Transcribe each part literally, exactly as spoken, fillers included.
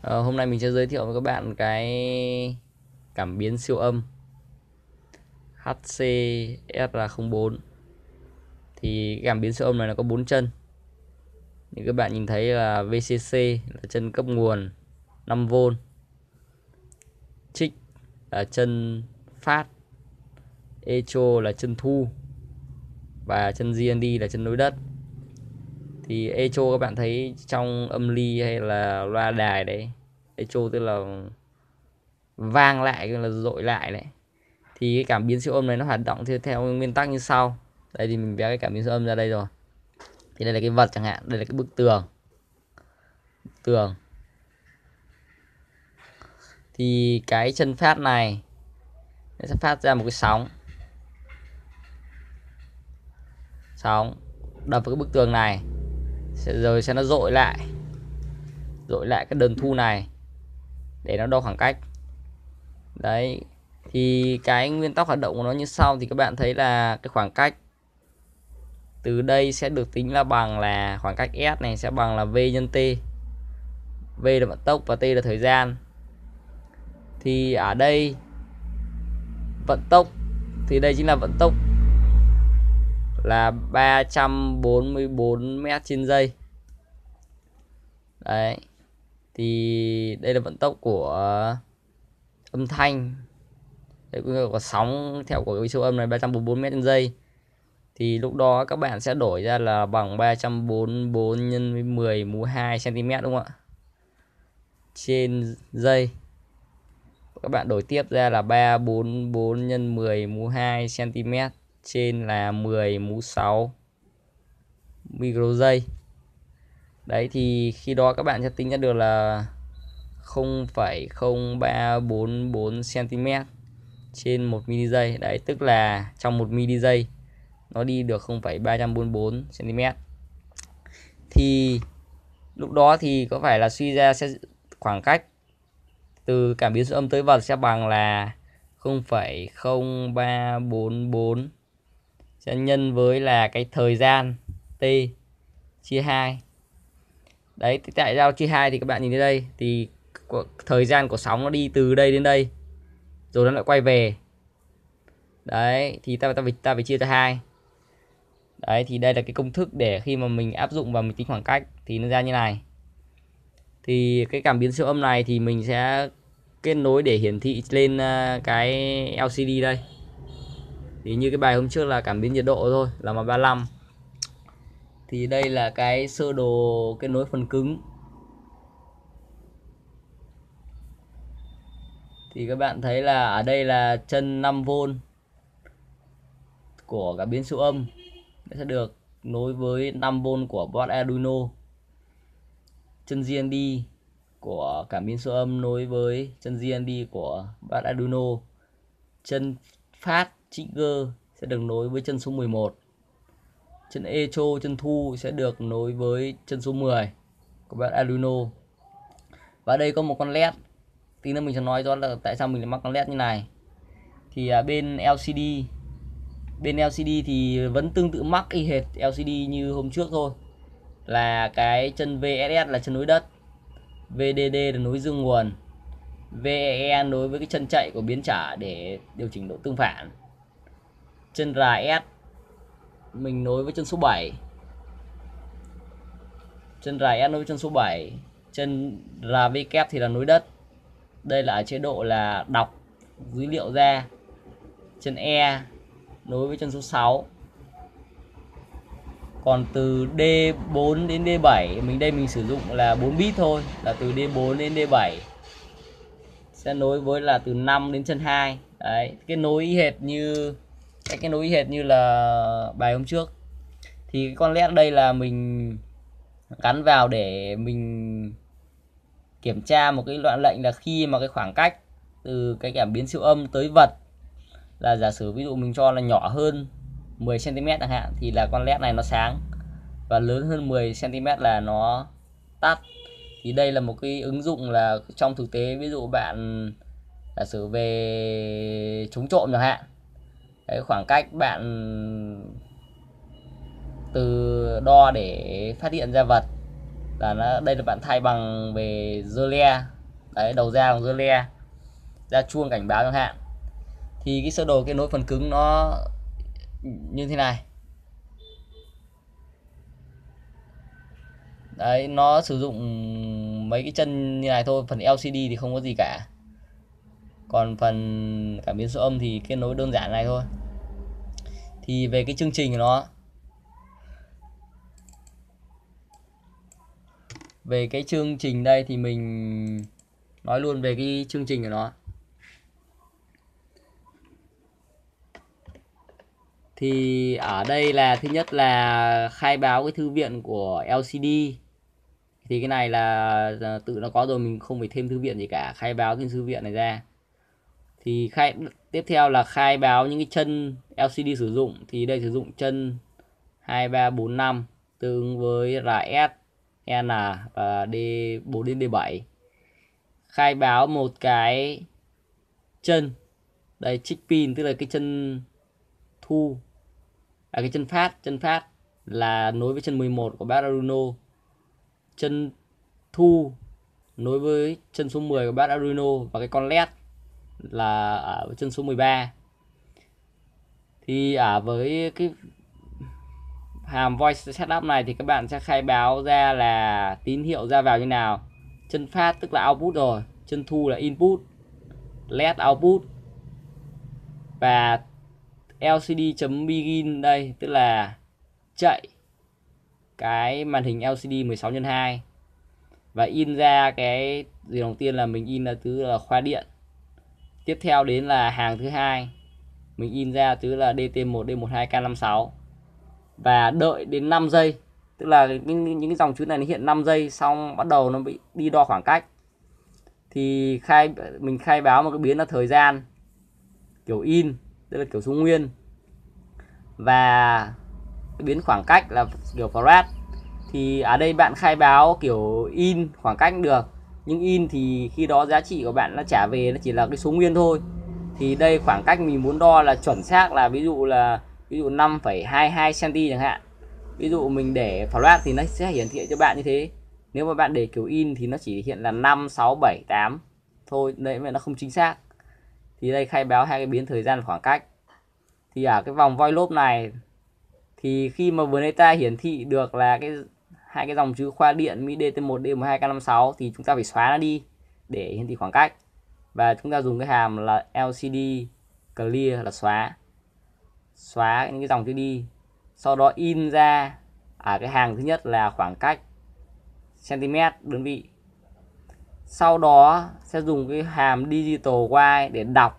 Ờ, Hôm nay mình sẽ giới thiệu với các bạn cái cảm biến siêu âm hát xê ét rờ không bốn. Thì cái cảm biến siêu âm này nó có bốn chân. Như các bạn nhìn thấy là vê xê xê là chân cấp nguồn năm vôn, trích là chân phát, echo là chân thu và chân giê en đê là chân nối đất. Thì echo các bạn thấy trong âm ly hay là loa đài đấy, echo tức là vang lại, là dội lại đấy. Thì cái cảm biến siêu âm này nó hoạt động theo, theo nguyên tắc như sau. Đây thì mình vẽ cái cảm biến siêu âm ra đây rồi. Thì đây là cái vật chẳng hạn, đây là cái bức tường. Tường. Thì cái chân phát này nó sẽ phát ra một cái sóng. Sóng đập vào cái bức tường này. Rồi sẽ nó dội lại. Dội lại cái đơn thu này để nó đo khoảng cách. Đấy. Thì cái nguyên tắc hoạt động của nó như sau. Thì các bạn thấy là cái khoảng cách từ đây sẽ được tính là bằng là khoảng cách S này sẽ bằng là V nhân T. V là vận tốc và T là thời gian. Thì ở đây vận tốc thì đây chính là vận tốc là ba trăm bốn mươi bốn mét trên giây. Đấy. Thì đây là vận tốc của âm thanh. Đây cũng có sóng theo của cái siêu âm này ba trăm bốn mươi bốn mét trên giây. Thì lúc đó các bạn sẽ đổi ra là bằng ba trăm bốn mươi bốn nhân với mười mũ hai xăng-ti-mét, đúng không ạ? Trên giây. Các bạn đổi tiếp ra là ba trăm bốn mươi bốn nhân mười mũ hai xăng-ti-mét trên là mười mũ sáu micro giây. Đấy, thì khi đó các bạn sẽ tính ra được là không phẩy không ba bốn bốn xăng-ti-mét trên một mili giây. Đấy, tức là trong một mili giây nó đi được không phẩy ba bốn bốn xăng-ti-mét. Thì lúc đó thì có phải là suy ra sẽ khoảng cách từ cảm biến siêu âm tới vật sẽ bằng là không phẩy không ba bốn bốn sẽ nhân với là cái thời gian T chia hai. Đấy, tại sao chia hai thì các bạn nhìn thấy đây thì thời gian của sóng nó đi từ đây đến đây rồi nó lại quay về. Đấy, thì ta ta phải ta phải chia cho hai. Đấy, thì đây là cái công thức để khi mà mình áp dụng vào mình tính khoảng cách thì nó ra như này. Thì cái cảm biến siêu âm này thì mình sẽ kết nối để hiển thị lên cái lờ xê đê đây. Thì như cái bài hôm trước là cảm biến nhiệt độ thôi là M ba lăm. Thì đây là cái sơ đồ kết nối phần cứng. Thì các bạn thấy là ở đây là chân năm vôn của cảm biến siêu âm sẽ được nối với năm vôn của board Arduino. Chân giê en đê của cảm biến siêu âm nối với chân giê en đê của board Arduino. Chân phát trigger sẽ được nối với chân số mười một. Chân echo, chân thu sẽ được nối với chân số mười của board Arduino. Và đây có một con led. Tí nữa mình sẽ nói rõ là tại sao mình lại mắc con led như này. Thì à, bên lờ xê đê bên lờ xê đê thì vẫn tương tự mắc y hệt lờ xê đê như hôm trước thôi, là cái chân vê ét ét là chân nối đất, vê đê đê là nối dương nguồn, vê e e nối với cái chân chạy của biến trả để điều chỉnh độ tương phản, chân rờ ét mình nối với chân số bảy, chân rờ ét nối với chân số bảy, chân rờ vê kép thì là nối đất. Đây là ở chế độ là đọc dữ liệu ra. Chân E nối với chân số sáu. Còn từ đê bốn đến đê bảy mình đây mình sử dụng là bốn bit thôi, là từ đê bốn đến đê bảy sẽ nối với là từ năm đến chân hai. Đấy, cái nối y hệt như cái, cái nối y hệt như là bài hôm trước. Thì cái con led đây là mình gắn vào để mình kiểm tra một cái đoạn lệnh là khi mà cái khoảng cách từ cái cảm biến siêu âm tới vật là giả sử ví dụ mình cho là nhỏ hơn mười xăng-ti-mét chẳng hạn thì là con led này nó sáng, và lớn hơn mười xăng-ti-mét là nó tắt. Thì đây là một cái ứng dụng là trong thực tế, ví dụ bạn giả sử về chống trộm chẳng hạn, cái khoảng cách bạn từ đo để phát hiện ra vật là nó, đây là bạn thay bằng về giơ le đấy, đầu ra bằng dơ le, ra chuông cảnh báo chẳng hạn. Thì cái sơ đồ kết nối phần cứng nó như thế này. Đấy, nó sử dụng mấy cái chân như này thôi, phần lờ xê đê thì không có gì cả. Còn phần cảm biến số âm thì kết nối đơn giản này thôi. Thì về cái chương trình của nó, về cái chương trình đây thì mình nói luôn về cái chương trình của nó. Thì ở đây là thứ nhất là khai báo cái thư viện của lờ xê đê. Thì cái này là tự nó có rồi, mình không phải thêm thư viện gì cả, khai báo cái thư viện này ra. Thì khai tiếp theo là khai báo những cái chân lờ xê đê sử dụng. Thì đây sử dụng chân hai ba bốn năm tương ứng với rờ ét, en và D bốn đến D bảy. Khai báo một cái chân, đây trích pin, tức là cái chân thu, là cái chân phát, chân phát là nối với chân mười một của bát Arduino. Chân thu nối với chân số mười của bát Arduino, và cái con led là ở chân số mười ba. Thì ở với cái hàm voice setup này thì các bạn sẽ khai báo ra là tín hiệu ra vào như nào. Chân phát tức là output rồi, chân thu là input, led output, và lcd.begin đây tức là chạy cái màn hình lờ xê đê mười sáu nhân hai. Và in ra cái gì đầu tiên là mình in là thứ là khoa điện. Tiếp theo đến là hàng thứ hai, mình in ra thứ là D T một, D một hai K năm sáu. Và đợi đến năm giây, tức là những, những cái dòng chữ này nó hiện năm giây, xong bắt đầu nó bị đi đo khoảng cách. Thì khai mình khai báo một cái biến là thời gian kiểu in, tức là kiểu số nguyên, và cái biến khoảng cách là kiểu farad. Thì ở đây bạn khai báo kiểu in khoảng cách được, nhưng in thì khi đó giá trị của bạn nó trả về nó chỉ là cái số nguyên thôi. Thì đây khoảng cách mình muốn đo là chuẩn xác là ví dụ là ví dụ năm phẩy hai hai xăng-ti-mét chẳng hạn. Ví dụ mình để farad thì nó sẽ hiển thị cho bạn như thế. Nếu mà bạn để kiểu in thì nó chỉ hiện là năm, sáu, bảy, tám thôi, đấy mà nó không chính xác. Thì đây khai báo hai cái biến thời gian khoảng cách. Thì ở cái vòng void loop này thì khi mà vừa nãy ta hiển thị được là cái hai cái dòng chữ khoa điện Mi D T một, D một hai K năm sáu thì chúng ta phải xóa nó đi để hiển thị khoảng cách. Và chúng ta dùng cái hàm là L C D clear là xóa xóa những cái dòng chữ đi. Sau đó in ra ở cái hàng thứ nhất là khoảng cách cm đơn vị. Sau đó sẽ dùng cái hàm digital y để đọc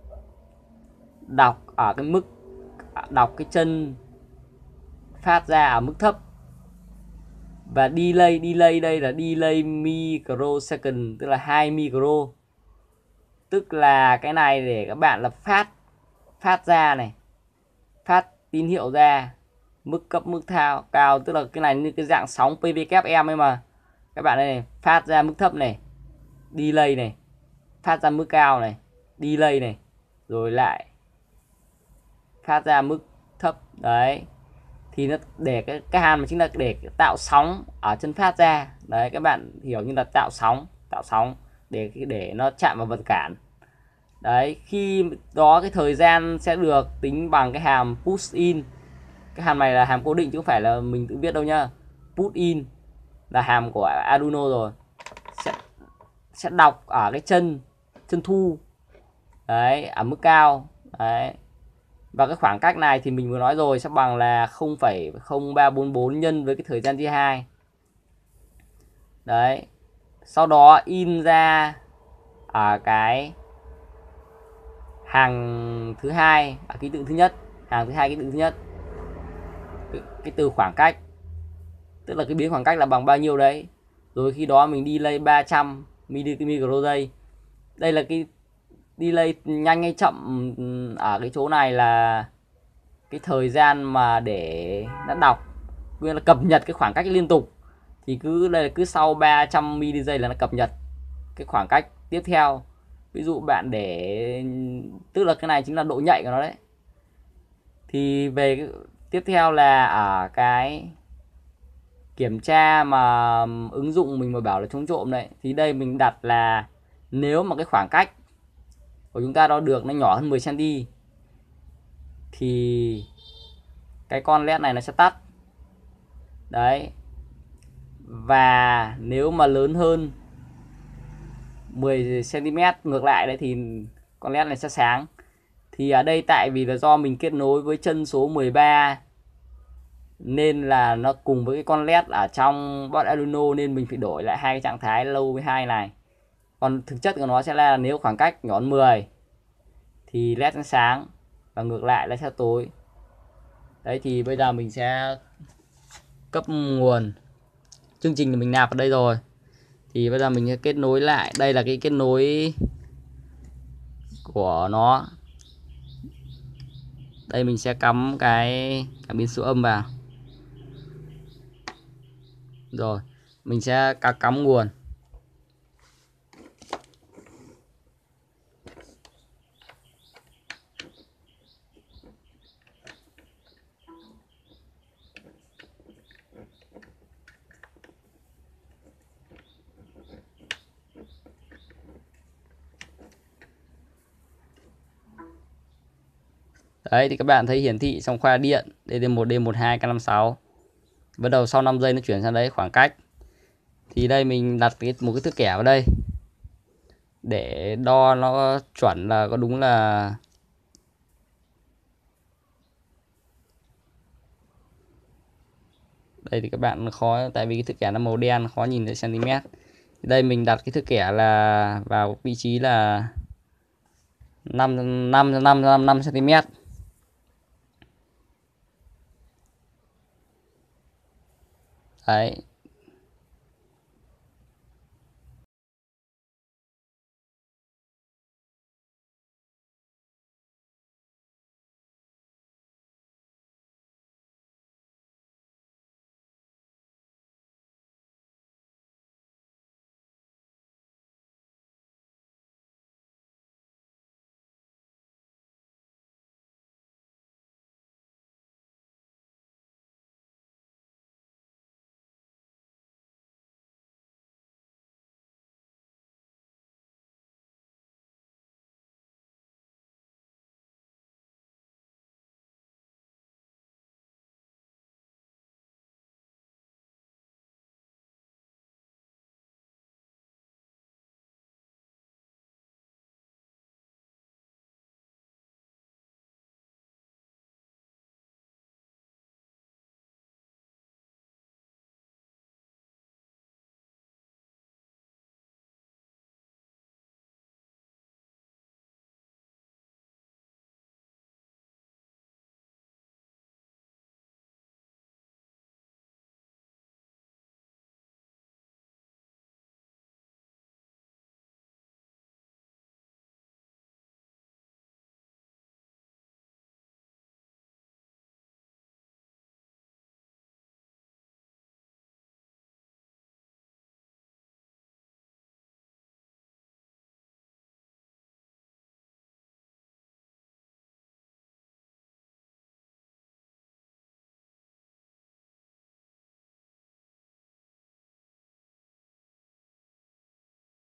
đọc ở cái mức đọc cái chân phát ra ở mức thấp. Và delay delay đây là delay microsecond, tức là hai micro. Tức là cái này để các bạn là phát phát ra này, phát tín hiệu ra mức cấp mức thao cao, tức là cái này như cái dạng sóng P V K F M ấy mà. Các bạn đây này, phát ra mức thấp này, delay này, phát ra mức cao này, delay này, rồi lại phát ra mức thấp. Đấy. Thì nó để cái cái hàm mà chính là để tạo sóng ở chân phát ra. Đấy, các bạn hiểu như là tạo sóng, tạo sóng để để nó chạm vào vật cản. Đấy, khi đó cái thời gian sẽ được tính bằng cái hàm push in. Cái hàm này là hàm cố định chứ không phải là mình tự viết đâu nhá. Push in là hàm của Arduino rồi. Sẽ sẽ đọc ở cái chân chân thu. Đấy, ở mức cao. Đấy. Và cái khoảng cách này thì mình vừa nói rồi sẽ bằng là không phẩy không ba bốn bốn nhân với cái thời gian t hai. Đấy. Sau đó in ra ở cái hàng thứ hai, ở ký tự thứ nhất, hàng thứ hai ký tự thứ nhất. Cái, cái từ khoảng cách. Tức là cái biến khoảng cách là bằng bao nhiêu đấy. Rồi khi đó mình delay ba trăm micro giây. Đây là cái delay nhanh hay chậm ở cái chỗ này là cái thời gian mà để nó đọc, là cập nhật cái khoảng cách liên tục. Thì cứ đây là cứ sau ba trăm mi-li giây là nó cập nhật cái khoảng cách tiếp theo. Ví dụ bạn để, tức là cái này chính là độ nhạy của nó đấy. Thì về cái, tiếp theo là ở cái kiểm tra mà ứng dụng mình mới bảo là chống trộm đấy. Thì đây mình đặt là nếu mà cái khoảng cách của chúng ta đo được nó nhỏ hơn mười xăng ti mét thì cái con led này nó sẽ tắt. Đấy. Và nếu mà lớn hơn mười xăng ti mét ngược lại đấy thì con led này sẽ sáng. Thì ở đây tại vì là do mình kết nối với chân số mười ba nên là nó cùng với cái con led ở trong board Arduino, nên mình phải đổi lại hai cái trạng thái low với high này. Còn thực chất của nó sẽ là nếu khoảng cách nhỏ hơn mười thì led sẽ sáng và ngược lại led sẽ tối. Đấy, thì bây giờ mình sẽ cấp nguồn. Chương trình thì mình nạp ở đây rồi. Thì bây giờ mình sẽ kết nối lại. Đây là cái kết nối của nó. Đây mình sẽ cắm cái cảm biến siêu âm vào. Rồi, mình sẽ cắm nguồn. Đấy thì các bạn thấy hiển thị trong khoa điện D D một D một hai K năm sáu. Bắt đầu sau năm giây nó chuyển sang đấy khoảng cách. Thì đây mình đặt cái, một cái thước kẻ vào đây để đo nó chuẩn là có đúng là đây thì các bạn khó, tại vì cái thước kẻ nó màu đen khó nhìn thấy cm. Thì đây mình đặt cái thước kẻ là vào vị trí là năm năm năm năm năm cm. Đấy,